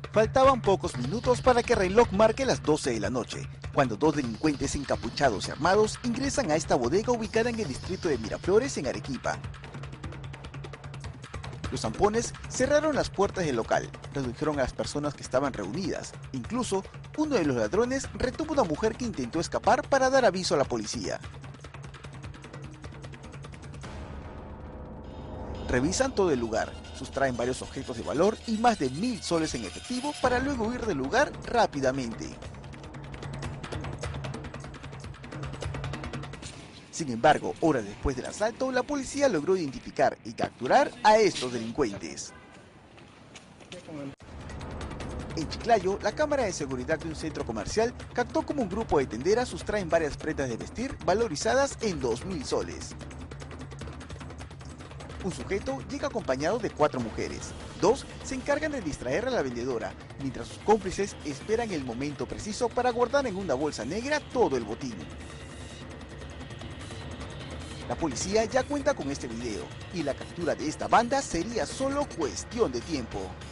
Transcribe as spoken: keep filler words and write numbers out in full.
Faltaban pocos minutos para que el reloj marque las doce de la noche, cuando dos delincuentes encapuchados y armados ingresan a esta bodega ubicada en el distrito de Miraflores, en Arequipa. Los zampones cerraron las puertas del local, redujeron a las personas que estaban reunidas. Incluso, uno de los ladrones retuvo a una mujer que intentó escapar para dar aviso a la policía. Revisan todo el lugar, sustraen varios objetos de valor y más de mil soles en efectivo para luego huir del lugar rápidamente. Sin embargo, horas después del asalto, la policía logró identificar y capturar a estos delincuentes. En Chiclayo, la cámara de seguridad de un centro comercial captó como un grupo de tenderas sustraen varias prendas de vestir valorizadas en dos mil soles. Un sujeto llega acompañado de cuatro mujeres. Dos se encargan de distraer a la vendedora, mientras sus cómplices esperan el momento preciso para guardar en una bolsa negra todo el botín. La policía ya cuenta con este video y la captura de esta banda sería solo cuestión de tiempo.